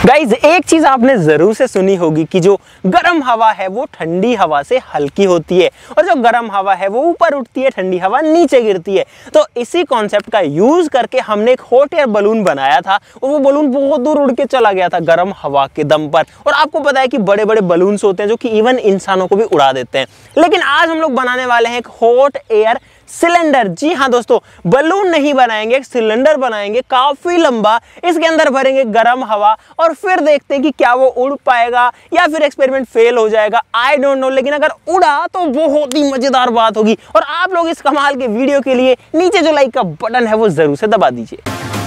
Guys एक चीज आपने जरूर से सुनी होगी कि जो गर्म हवा है वो ठंडी हवा से हल्की होती है और जो गर्म हवा है वो ऊपर उठती है, ठंडी हवा नीचे गिरती है। तो इसी कॉन्सेप्ट का यूज करके हमने एक हॉट एयर बलून बनाया था और वो बलून बहुत दूर उड़ के चला गया था गर्म हवा के दम पर। और आपको पता है कि बड़े बड़े बलून्स होते हैं जो कि इवन इंसानों को भी उड़ा देते हैं, लेकिन आज हम लोग बनाने वाले हैं एक हॉट एयर सिलेंडर। जी हाँ दोस्तों, बलून नहीं बनाएंगे, एक सिलेंडर बनाएंगे काफी लंबा। इसके अंदर भरेंगे गर्म हवा और फिर देखते हैं कि क्या वो उड़ पाएगा या फिर एक्सपेरिमेंट फेल हो जाएगा, आई डोंट नो। लेकिन अगर उड़ा तो बहुत ही मजेदार बात होगी। और आप लोग इस कमाल के वीडियो के लिए नीचे जो लाइक का बटन है वो जरूर से दबा दीजिए।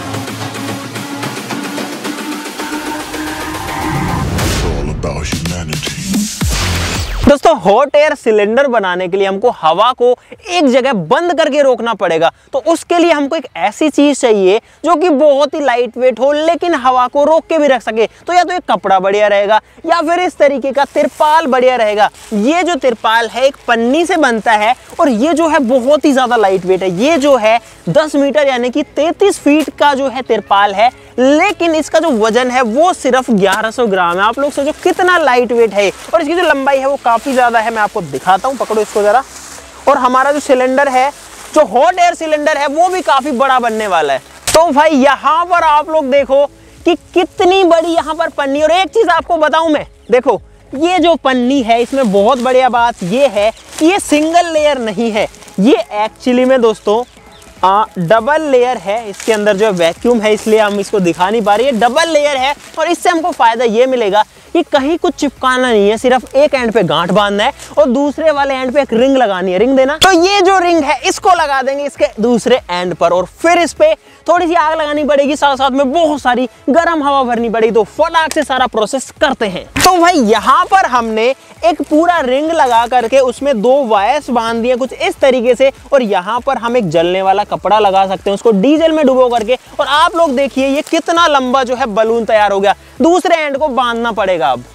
दोस्तों हॉट एयर सिलेंडर बनाने के लिए हमको हवा को एक जगह बंद करके रोकना पड़ेगा। तो उसके लिए हमको एक ऐसी चीज चाहिए जो कि बहुत ही लाइट वेट हो लेकिन हवा को रोक के भी रख सके। तो या तो एक कपड़ा बढ़िया रहेगा या फिर इस तरीके का तिरपाल बढ़िया रहेगा। ये जो तिरपाल है एक पन्नी से बनता है और ये जो है बहुत ही ज्यादा लाइट वेट है। ये जो है 10 मीटर यानी कि 33 फीट का जो है तिरपाल है, लेकिन इसका जो वजन है वो सिर्फ 1100 ग्राम है। आप लोग सोचो कितना लाइट वेट है। और इसकी जो लंबाई है वो काफी ज्यादा है। मैं आपको दिखाता हूँ, पकड़ो इसको जरा। और हमारा जो सिलेंडर है, जो हॉट एयर सिलेंडर है, वो भी काफी बड़ा बनने वाला है। तो भाई यहाँ पर आप लोग देखो कि कितनी बड़ी यहाँ पर पन्नी। और एक चीज आपको बताऊं मैं, देखो ये जो पन्नी है इसमें बहुत बढ़िया बात ये है कि ये सिंगल लेयर नहीं है, ये एक्चुअली में दोस्तों डबल लेयर है। इसके अंदर जो वैक्यूम है इसलिए हम इसको दिखा नहीं पा रहे, डबल लेयर है। और इससे हमको फायदा ये मिलेगा कि कहीं कुछ चिपकाना नहीं है, सिर्फ एक एंड पे गांठ बांधना है और दूसरे वाले एंड पे एक रिंग लगानी है। रिंग देना, तो ये जो रिंग है इसको लगा देंगे इसके दूसरे एंड पर और फिर इस पे थोड़ी सी आग लगानी पड़ेगी, साथ साथ में बहुत सारी गर्म हवा भरनी पड़ेगी। तो फटाक से सारा प्रोसेस करते हैं। तो भाई यहाँ पर हमने एक पूरा रिंग लगा करके उसमें 2 वायर्स बांध दिए कुछ इस तरीके से। और यहाँ पर हम एक जलने वाला कपड़ा लगा सकते हैं उसको डीजल में डुबो करके। और आप लोग देखिए ये कितना लंबा जो है बलून तैयार हो गया। दूसरे एंड को बांधना पड़ेगा अब।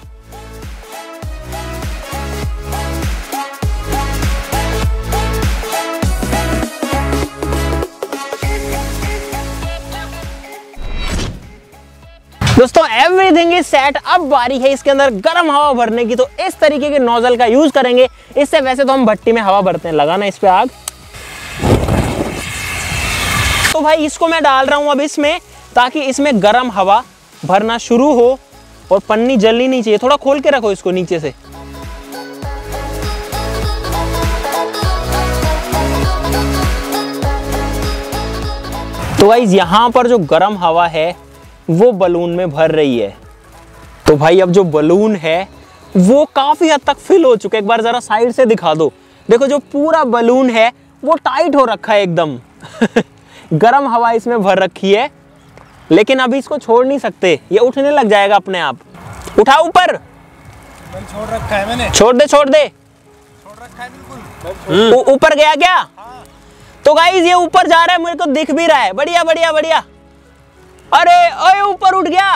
दोस्तों एवरीथिंग इज सेट। अब बारी है इसके अंदर गर्म हवा भरने की। तो इस तरीके के नोजल का यूज करेंगे। इससे वैसे तो हम भट्टी में हवा भरते हैं, लगाना इस पे आग। तो भाई इसको मैं डाल रहा हूं अब इसमें, ताकि इसमें गर्म हवा भरना शुरू हो। और पन्नी जलनी नहीं चाहिए, थोड़ा खोल के रखो इसको नीचे से। तो गाइस यहाँ पर जो गर्म हवा है वो बलून में भर रही है। तो भाई अब जो बलून है वो काफी हद तक फिल हो चुका है। एक बार जरा साइड से दिखा दो। देखो जो पूरा बलून है वो टाइट हो रखा है एकदम। गर्म हवा इसमें भर रखी है, लेकिन अभी इसको छोड़ नहीं सकते, ये उठने लग जाएगा अपने आप। उठा ऊपर, छोड़ रखा है मैंने। छोड़ दे छोड़ दे, छोड़ रखा है बिल्कुल। ऊपर गया क्या? हाँ। तो गाइस ये ऊपर जा रहा है, मेरे को दिख भी रहा है। बढ़िया बढ़िया बढ़िया। अरे ओए ऊपर उठ गया।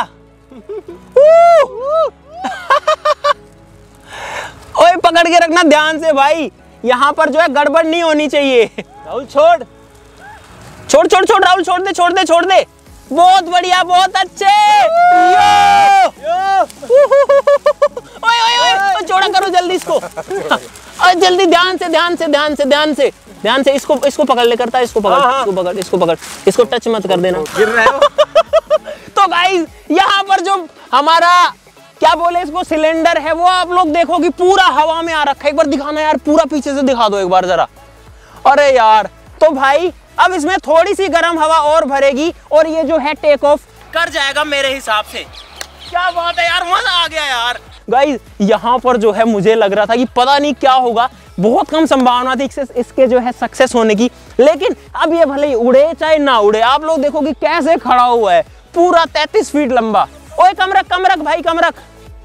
ओए पकड़ के रखना ध्यान से भाई, यहाँ पर जो है गड़बड़ नहीं होनी चाहिए। राहुल छोड़ छोड़ छोड़ छोड़, राहुल छोड़ दे छोड़ दे छोड़ दे। बहुत बढ़िया, बहुत अच्छे। ओए ओए ओए चौड़ा करो जल्दी इसको। जल्दी, ध्यान से ध्यान से ध्यान से ध्यान से ध्यान से। इसको पकड़ ले करता है, इसको पकड़ इसको पकड़ इसको पकड़, इसको टच मत कर देना, गिर रहे हो। तो गाइस यहाँ पर जो हमारा क्या बोले इसको सिलेंडर है वो आप लोग देखो कि पूरा हवा में आ रखा है। एक बार दिखाना यार, पूरा पीछे से दिखा दो एक बार जरा। अरे यार, तो भाई अब इसमें थोड़ी सी गर्म हवा और भरेगी और ये जो है टेक ऑफ कर जाएगा मेरे हिसाब से। क्या बात है यार, मजा आ गया यार। गाइस यहाँ पर जो है मुझे लग रहा था कि पता नहीं क्या होगा, बहुत कम संभावना थी इसके जो है सक्सेस होने की। लेकिन अब ये भले ही उड़े चाहे ना उड़े, आप लोग देखो कि कैसे खड़ा हुआ है, पूरा 33 फीट लंबा। ओए कम रख भाई, कम रख।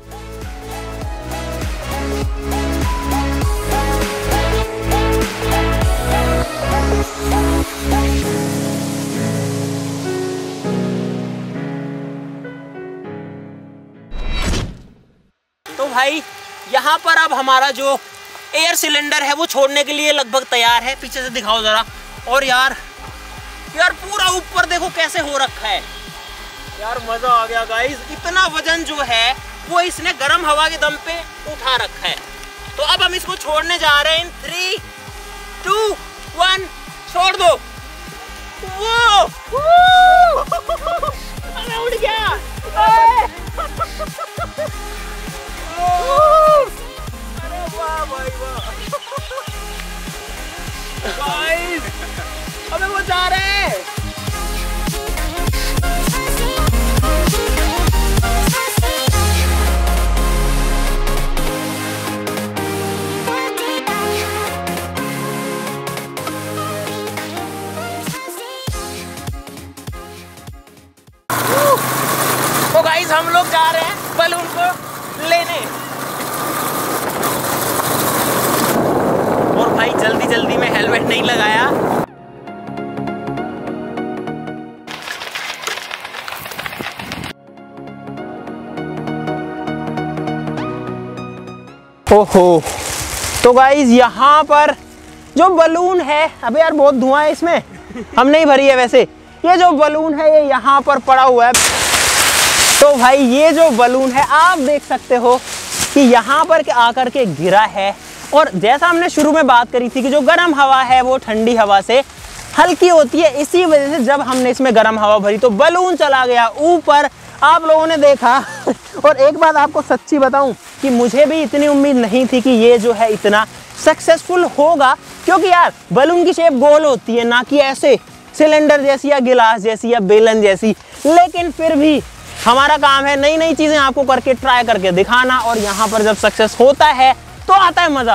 तो भाई यहाँ पर अब हमारा जो एयर सिलेंडर है वो छोड़ने के लिए लगभग तैयार है। पीछे से दिखाओ जरा। और यार पूरा ऊपर देखो कैसे हो रखा है। यार मजा आ गया गाइस, इतना वजन जो है वो इसने गर्म हवा के दम पे उठा रखा है। तो अब हम इसको छोड़ने जा रहे हैं। 3, 2, 1 छोड़ दो। वो अरे उड़ गया। अरे वाह भाई वाह गाइस, अबे वो जा रहे हैं। तो गाइस हम लोग जा रहे हैं बलून को लेने। और भाई जल्दी जल्दी में हेलमेट नहीं लगाया। ओहो, तो गाइस यहाँ पर जो बलून है, अबे यार बहुत धुआं है इसमें, हम नहीं भरी है वैसे। ये जो बलून है ये यहाँ पर पड़ा हुआ है। तो भाई ये जो बलून है आप देख सकते हो कि यहाँ पर आकर के गिरा है। और जैसा हमने शुरू में बात करी थी कि जो गर्म हवा है वो ठंडी हवा से हल्की होती है, इसी वजह से जब हमने इसमें गर्म हवा भरी तो बलून चला गया ऊपर, आप लोगों ने देखा। और एक बात आपको सच्ची बताऊं कि मुझे भी इतनी उम्मीद नहीं थी कि ये जो है इतना सक्सेसफुल होगा, क्योंकि यार बलून की शेप गोल होती है, ना कि ऐसे सिलेंडर जैसी या गिलास जैसी या बेलन जैसी। लेकिन फिर भी हमारा काम है नई नई चीजें आपको करके ट्राई करके दिखाना, और यहाँ पर जब सक्सेस होता है तो आता है मजा।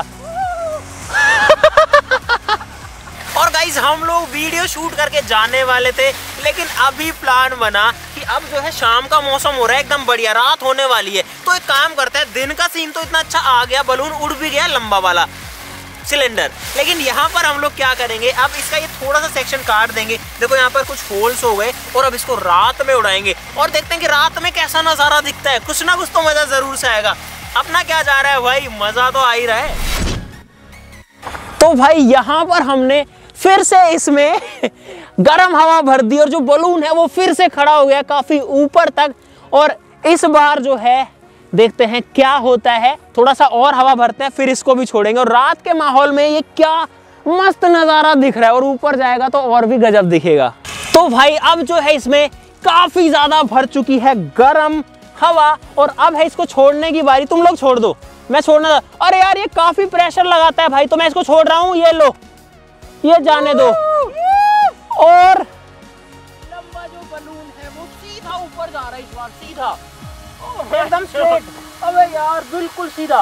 और गाइस हम लोग वीडियो शूट करके जाने वाले थे, लेकिन अभी प्लान बना कि अब जो है शाम का मौसम हो रहा है एकदम बढ़िया, रात होने वाली है, तो एक काम करते हैं। दिन का सीन तो इतना अच्छा आ गया, बलून उड़ भी गया लंबा वाला सिलेंडर, लेकिन यहाँ पर हम लोग क्या करेंगे, अब इसका ये थोड़ा सा सेक्शन काट देंगे। देखो यहाँ पर कुछ होल्स हो गए, और अब इसको रात में उड़ाएंगे और देखते हैं कि रात में कैसा नजारा दिखता है। कुछ ना कुछ तो मजा जरूर से आएगा। अपना क्या जा रहा है भाई, मजा तो आ ही रहा है। तो भाई यहाँ पर हमने फिर से इसमें गर्म हवा भर दी, और जो बलून है वो फिर से खड़ा हो गया काफी ऊपर तक। और इस बार जो है देखते हैं क्या होता है, थोड़ा सा और हवा भरते हैं, फिर इसको भी छोड़ेंगे। और रात के माहौल में ये क्या मस्त नजारा दिख रहा है, और ऊपर जाएगा तो और भी गजब दिखेगा। तो भाई अब जो है इसमें काफी ज्यादा भर चुकी है गर्म हवा, और अब है इसको छोड़ने की बारी। तुम लोग छोड़ दो, मैं छोड़ना। अरे यार ये काफी प्रेशर लगाता है भाई, तो मैं इसको छोड़ रहा हूँ। ये लो, ये जाने दो। और लंबा जो बलून है वो सीधा ऊपर जा रहा है इस बार, सीधा एकदम स्ट्रेट। अबे यार बिल्कुल सीधा।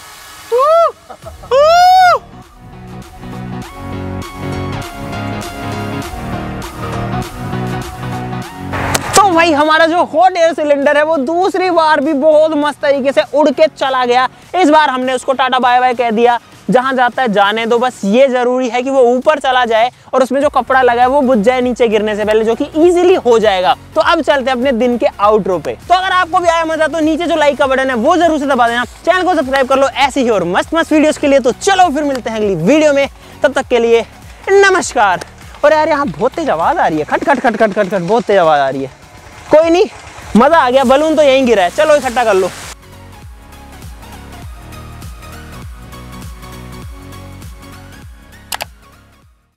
तो भाई हमारा जो हॉट एयर सिलेंडर है वो दूसरी बार भी बहुत मस्त तरीके से उड़ के चला गया। इस बार हमने उसको टाटा बाय बाय कह दिया, जहां जाता है जाने दो। बस ये जरूरी है कि वो ऊपर चला जाए और उसमें जो कपड़ा लगा है वो बुझ जाए नीचे गिरने से पहले, जो कि इजीली हो जाएगा। तो अब चलते हैं अपने दिन के आउटरो पे। तो अगर आपको भी आया मजा तो नीचे जो लाइक का बटन है वो जरूर से दबा देना, चैनल को सब्सक्राइब कर लो ऐसी ही और मस्त मस्त वीडियोस के लिए। तो चलो फिर मिलते हैं अगली वीडियो में, तब तक के लिए नमस्कार। और यार यहाँ बहुत तेज आवाज आ रही है, खट खट खट खट खट खट, बहुत तेज आवाज आ रही है। कोई नहीं, मजा आ गया, बलून तो यहीं गिरा है, चलो इकट्ठा कर लो।